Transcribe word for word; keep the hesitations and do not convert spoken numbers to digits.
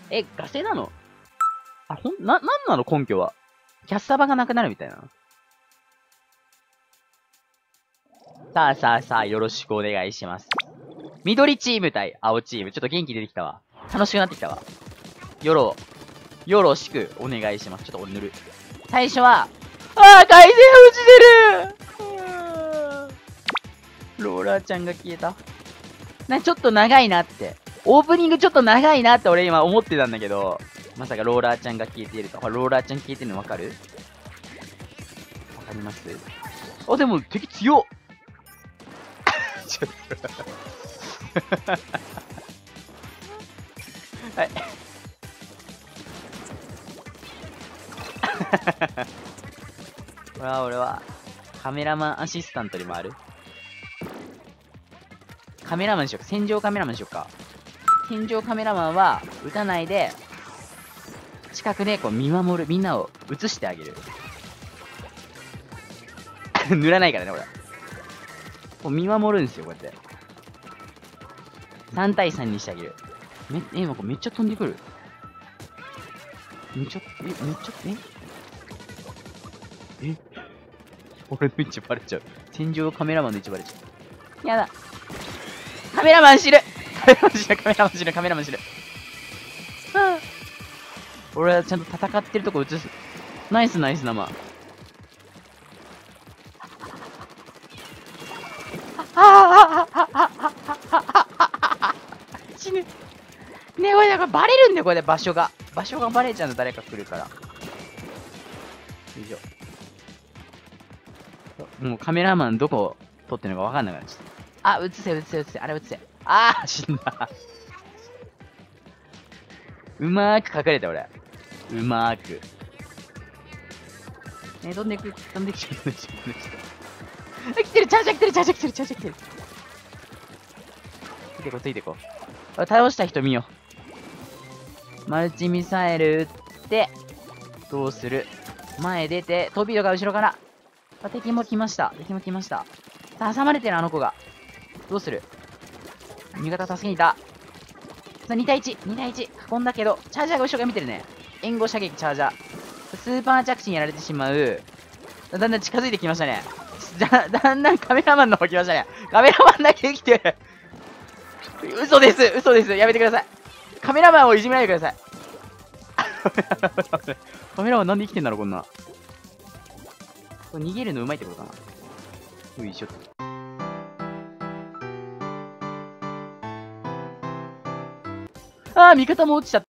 え、ガセなの？あ、ほん、な、なんなの根拠は。キャッサバがなくなるみたいな。さあさあさあ、よろしくお願いします。緑チーム対青チーム。ちょっと元気出てきたわ。楽しくなってきたわ。よろ、よろしくお願いします。ちょっと俺塗る。最初は、ああ、回線落ちてる。ローラーちゃんが消えた。な、ちょっと長いなって。オープニングちょっと長いなって俺今思ってたんだけど、まさかローラーちゃんが消えていると。ローラーちゃん消えてるのわかる？わかります？あ、でも敵強っ。ちょっとはい。これは俺はカメラマンアシスタントに回る。カメラマンにしようか。戦場カメラマンにしようか。戦場カメラマンは撃たないで近くでこう見守る、みんなを映してあげる。塗らないからね、俺。こう見守るんですよ、こうやって。さん対さんにしてあげる。め、え、なんかめっちゃ飛んでくる。めっちゃ、え、めっちゃ、ええ俺の位置バレちゃう。戦場カメラマンの位置バレちゃう。やだ。カメラマン死ぬカメラマン死ぬ、カメラマン死ぬ、カメラマン死ぬ。はぁ。俺はちゃんと戦ってるとこ映す。ナイスナイス生。死ぬ。ね、これだからバレるんだよ、これで場所が。場所がバレちゃうの、誰か来るから。よいしょ。もうカメラマンどこ撮ってるのかわかんなくなっちゃった。あ、映せ、映せ、映せ。あれ映せ。あー、死んだ。うまーく隠れた、俺。うまーく。ね、飛んでく、飛んできちゃう、飛んできちゃう、飛んできちゃう。来てる、チャージャー来てる、チャージャー来てる、チャージャー来てる。ついてこ、ついてこ。倒した人見よう。マルチミサイル撃って、どうする？前出て、トビードが後ろから。あ、敵も来ました。敵も来ました。さあ、挟まれてる、あの子が。どうする？味方助けにいた。さあ、に対いち、に対いち。囲んだけど、チャージャーが後ろから見てるね。援護射撃、チャージャー。スーパー着地にやられてしまう。だんだん近づいてきましたね。だ、だんだんカメラマンの方来ましたね。カメラマンだけ生きてる。嘘です、嘘です。やめてください。カメラマンをいじめないでください。カメラマンなんで生きてんだろ、こんな。これ逃げるのうまいってことかな。よいしょ。ああ、味方も落ちちゃった。